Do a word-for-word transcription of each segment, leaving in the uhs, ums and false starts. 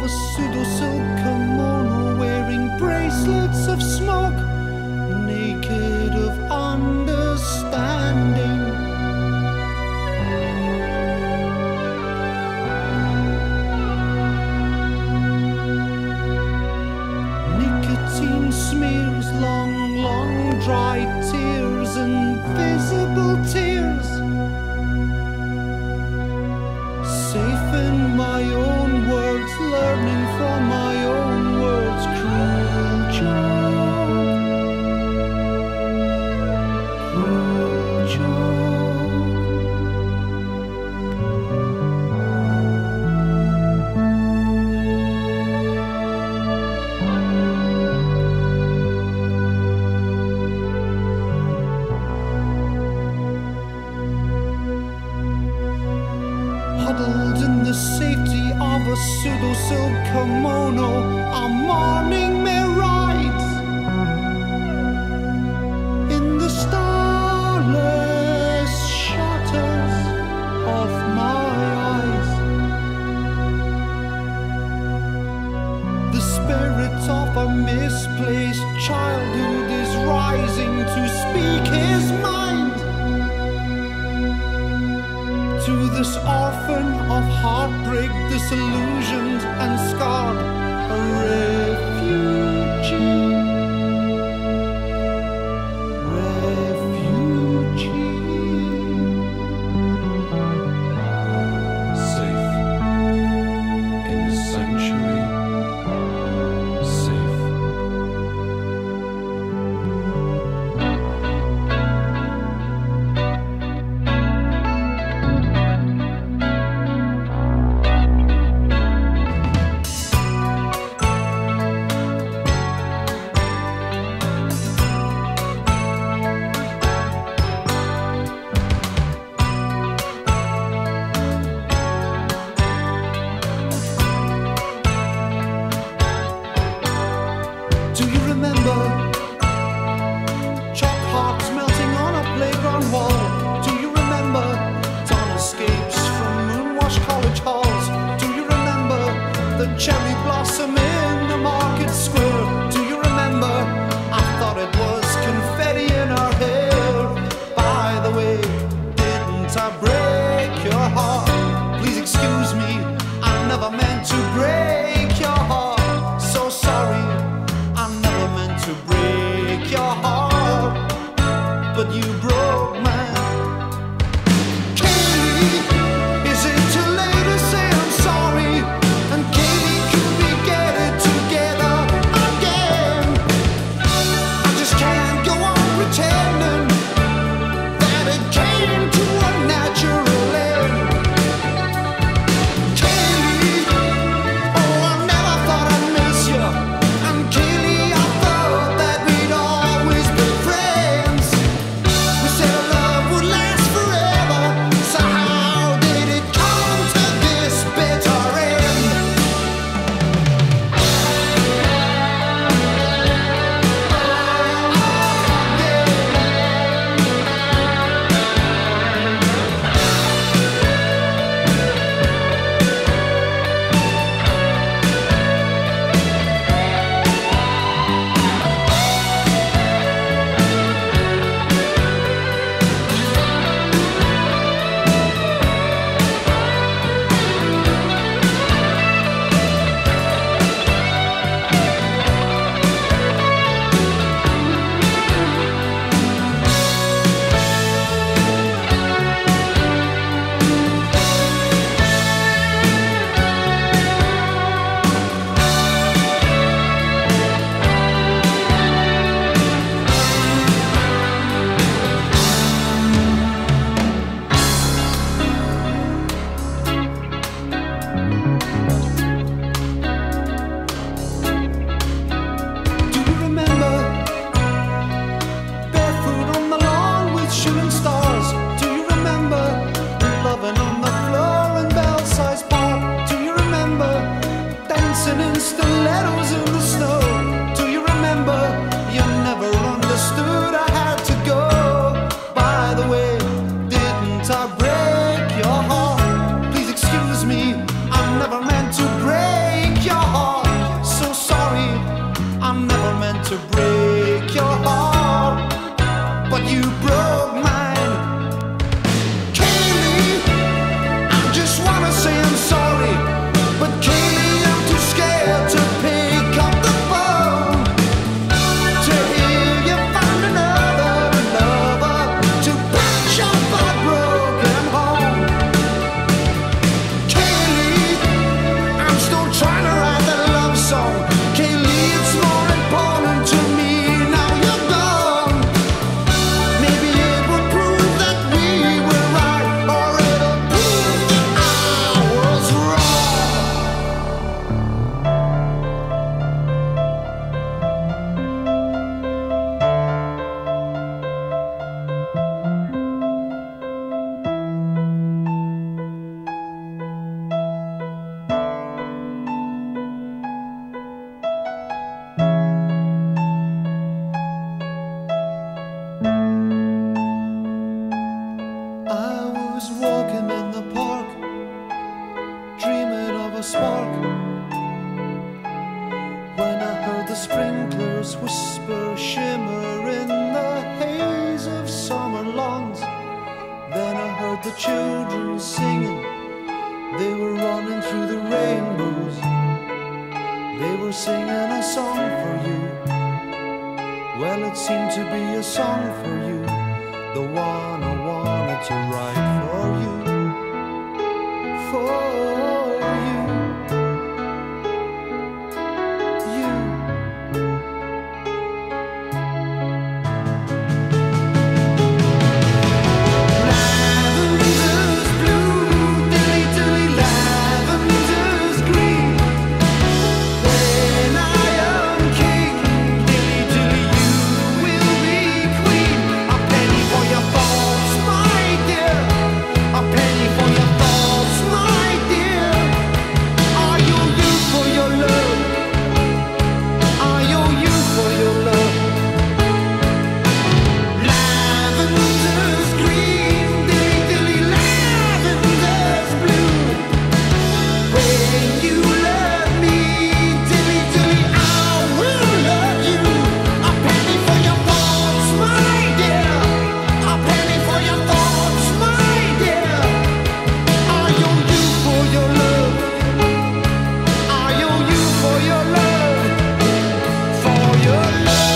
a pseudo-silk kimono, wearing bracelets of smoke, naked of understanding. Nicotine smears, long, long dry tears, invisible tears. Safe in my own words, learning from my own words. Cruel joke, cruel joke. Huddled in the safety of a pseudo-silk kimono, our morning may rise in the starless shutters of my eyes. The spirit of a misplaced childhood is rising to speak his mind to this orphan of heartbreak, disillusioned and scarred, a refugee, refugee. Safe in the sanctuary, safe. Do you remember chalk hearts melting on a playground wall? Do you remember dawn escapes from moonwashed college halls? Do you remember the cherry blossom in the market square? Do you remember I thought it was confetti in her hair? By the way, didn't I break your heart? Please excuse me, I never meant to break your heart. So sorry, I never meant to break your heart. children singing. They were running through the rainbows. They were singing a song for you. Well, it seemed to be a song for you, the one I wanted to write for you. For you. You. Lavender's blue, dilly dilly, lavender's green. When I am king, dilly dilly, you will be queen. A penny for your thoughts, my dear. A penny for your thoughts, my dear. I owe you for your love. I owe you for your love. Lavender's green, dilly dilly, lavender's blue. When you love me, dilly dilly, I will love you. A penny for your thoughts, my dear. A penny for your thoughts, my dear. I owe you for your love. I owe you for your love. For your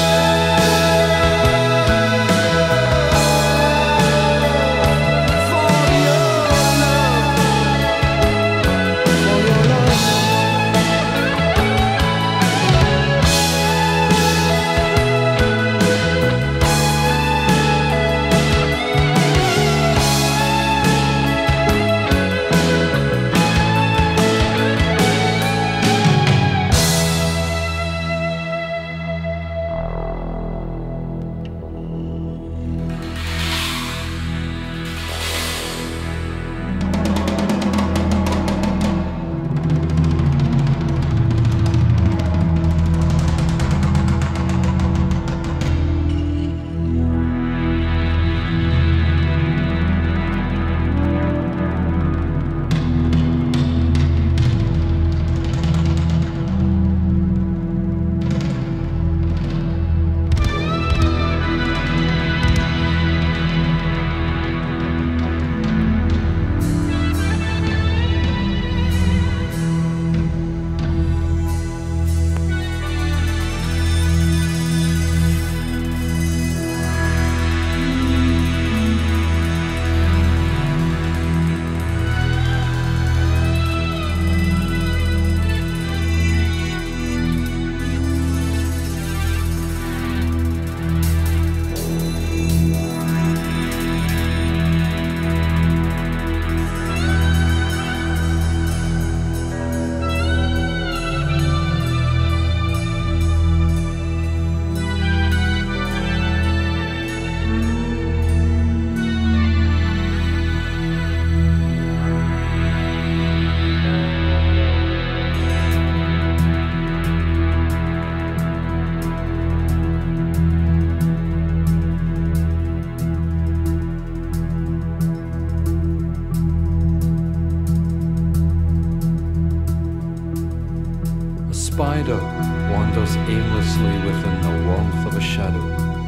spider wanders aimlessly within the warmth of a shadow,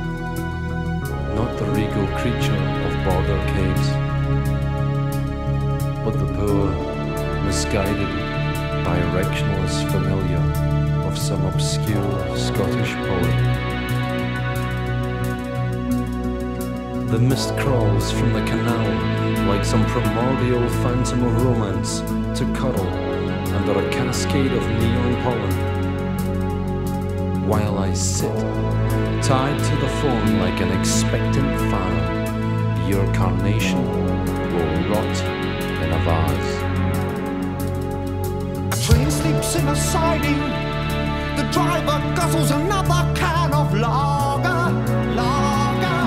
not the regal creature of border caves, but the poor, misguided, directionless familiar of some obscure Scottish poet. The mist crawls from the canal like some primordial phantom of romance to cuddle under a cascade of neon pollen, while I sit, tied to the phone like an expectant fan. Your carnation will rot in a vase. A train sleeps in a siding. The driver guzzles another can of lager, lager,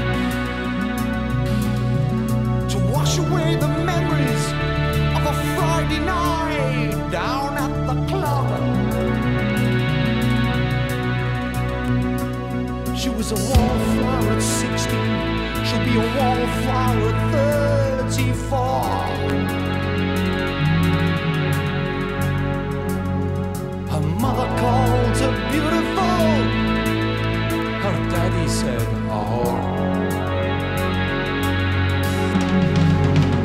to wash away the memories of a Friday night down at the club. She was a wallflower at sixteen. She'll be a wallflower at thirty-four. Her mother called her beautiful. Her daddy said a whore.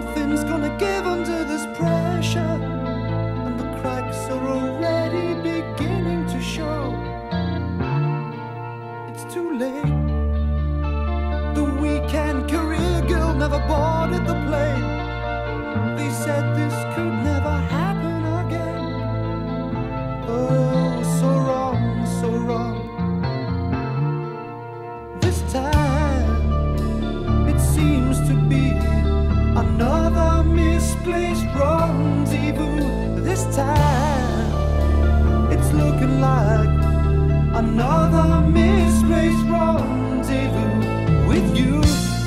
nothing's gonna give under this pressure, and the cracks are already beginning to show. It's too late. The weekend career girl never boarded the plane. They said this could never happen again. Oh, so wrong, so wrong. This time it seems to be another misplaced rendezvous. This time it's looking like another misplaced rendezvous with you.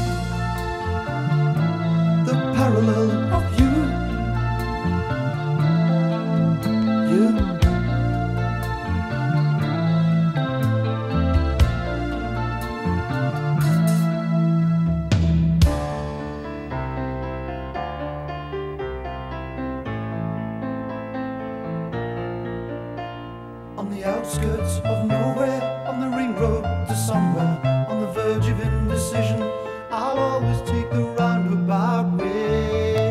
The parallel of you, you. On the outskirts of nowhere, on the ring road to somewhere, on the verge of indecision, I'll always take the roundabout way.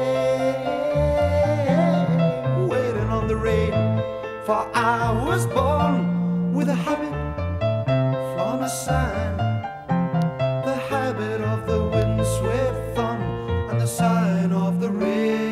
Waiting on the rain, for I was born with a habit from a sign. The habit of the windswept thumb and the sign of the rain.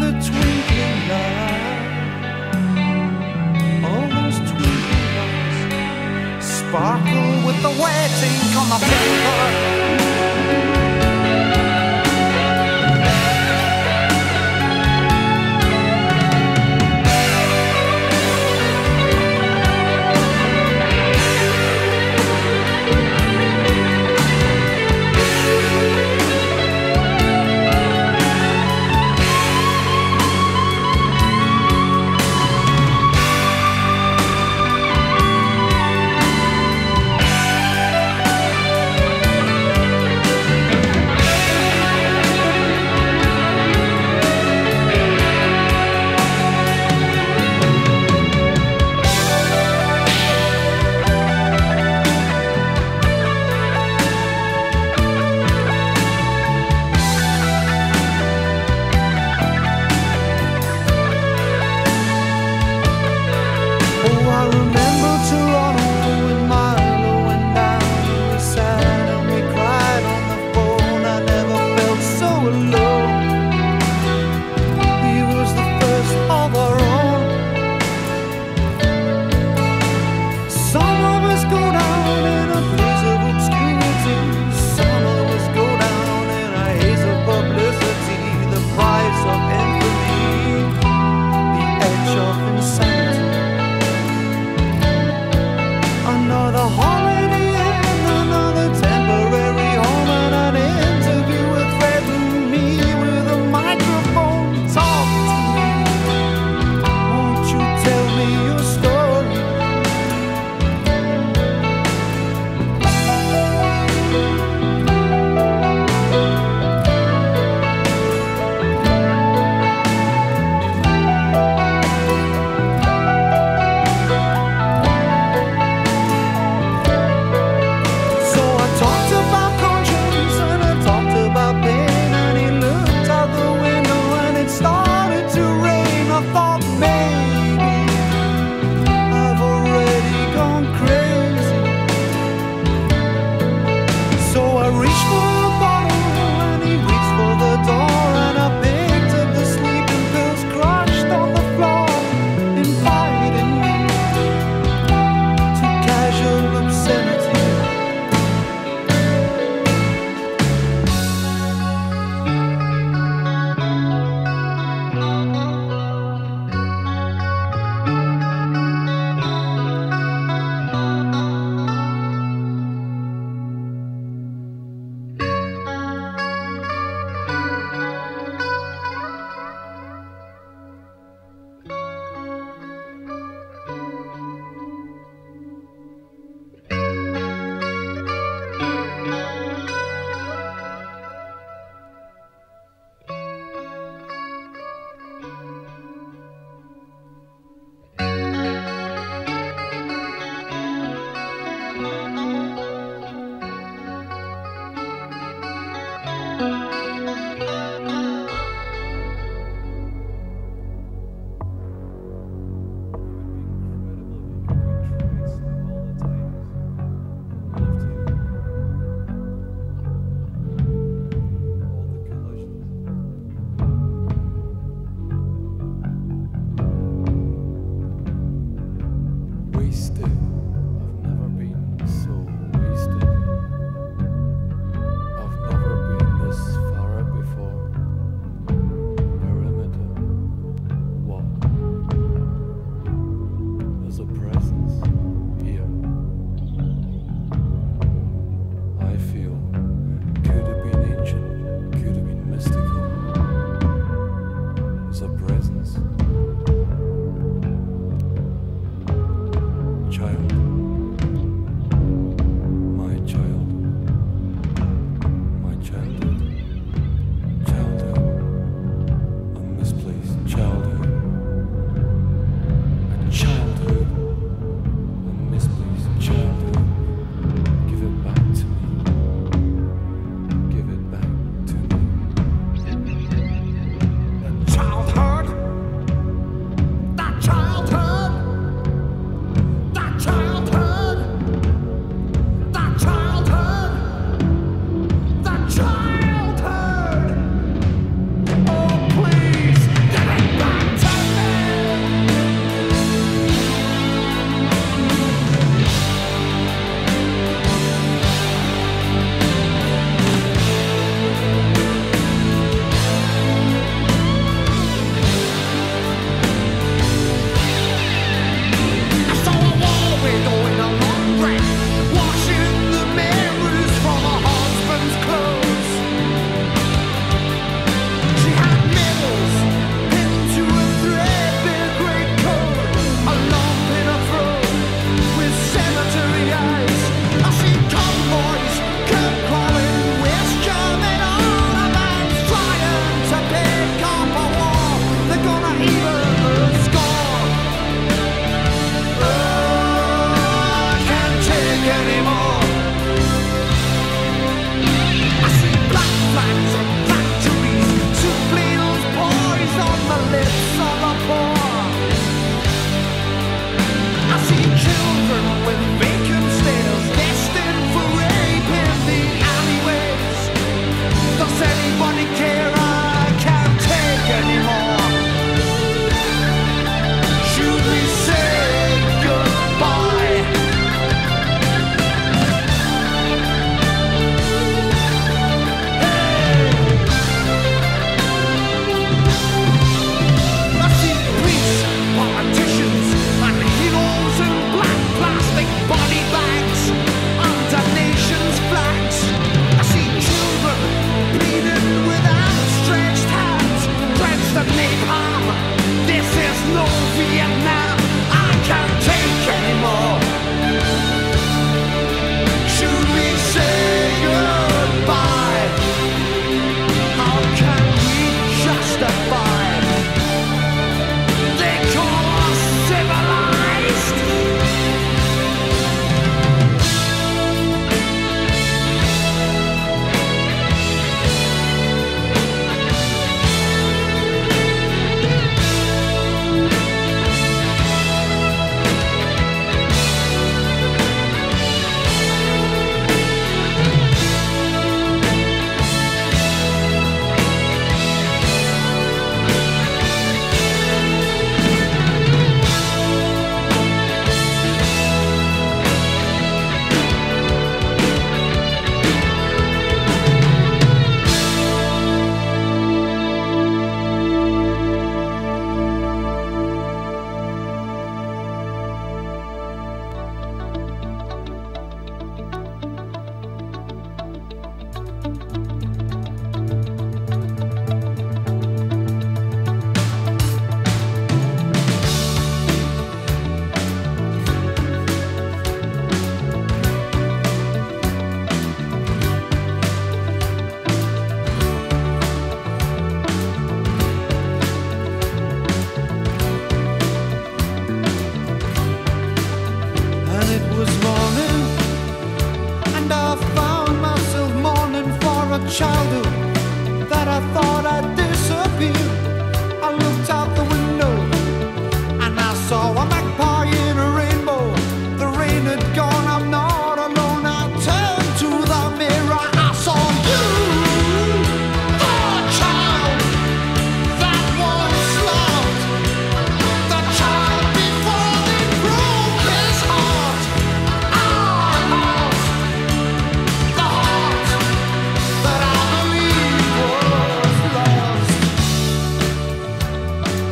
the twinkling light. All those twinkling lights sparkle with the wet ink on the paper.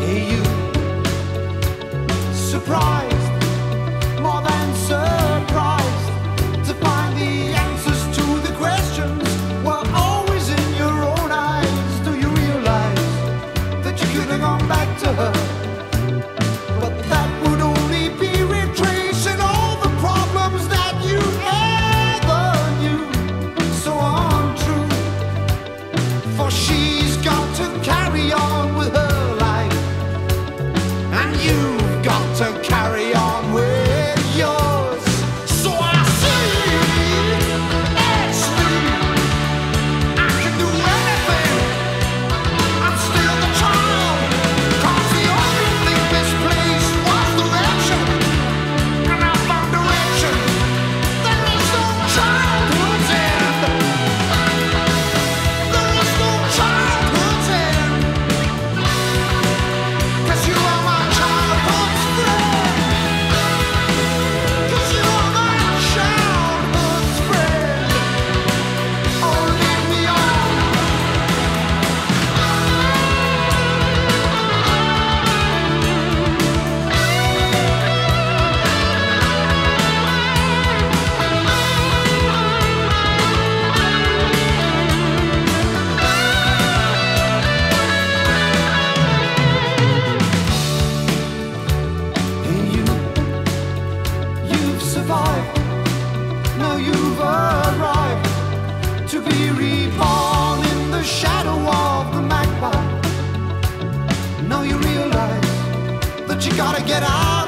Hey you, surprised, more than surprised, to find the answers to the questions were always in your own eyes. Do you realize that you could have gone back to her? But that would only be retracing all the problems that you ever knew. So untrue, for she's got to carry on with her life, and you've got to carry on with yours. So I see it's me. I can do anything. I'm still the child, 'cause the only thing misplaced was direction, and I found direction. There is no childhood's end. There is no childhood's end. 'Cause you are my childhood's friend. 'Cause you are my childhood's friend. Oh, lead me on. Hey you, you've survived. No, you've arrived to be reborn in the shadow of the magpie. Now you realize that you gotta get out